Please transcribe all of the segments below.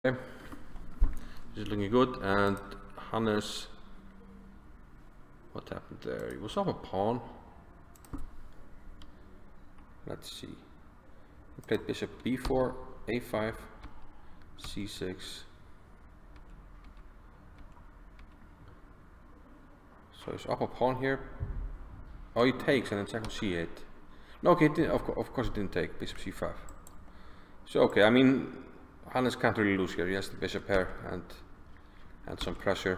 Okay. This is looking good, and Hannes, what happened there? He was off a pawn. Let's see. He played bishop b4, a5, c6. So he's up a pawn here. Oh, he takes and then check on c8. No, okay, of course he didn't take. Bishop c5. So okay, I mean, Hannes can't really lose here. He has the bishop here and some pressure.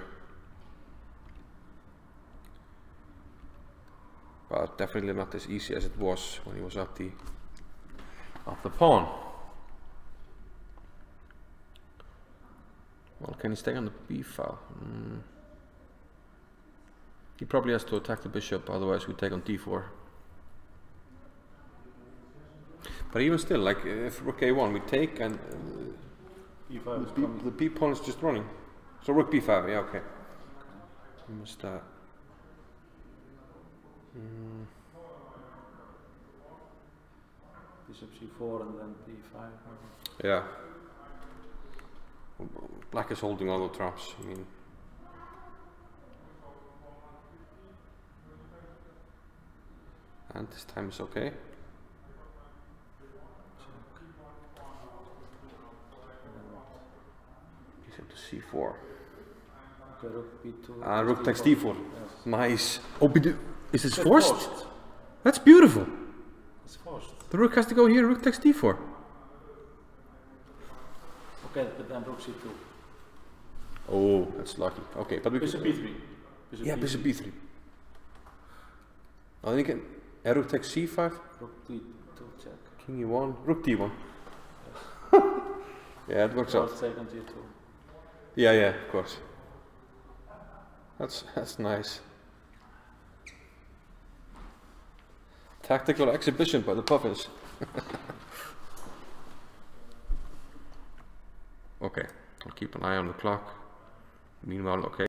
But definitely not as easy as it was when he was up the pawn. Well, can he stay on the b file? He probably has to attack the bishop, otherwise we take on d4. But even still, like if rook a1, we take and the b pawn is just running. So rook b5, yeah, okay. We must Bishop c4 and then d5. yeah. Black is holding all the trumps. I mean, and this time is okay. Bishop to c4. Okay, rook b2. Rook takes d4. Yes. Nice. Oh, is this forced? forced? That's beautiful. It's forced. The rook has to go here. Rook takes d4. Okay, but then rook c2. Oh, that's lucky. Okay, but we bishop b3. Bishop b3. Oh, then you can. Rook takes c5. Rook d2 check. King e1. Rook d1. Yeah, it works out. Take on g2. Yeah, of course. That's nice. Tactical exhibition by the puffins. Okay, I'll keep an eye on the clock. Meanwhile, okay.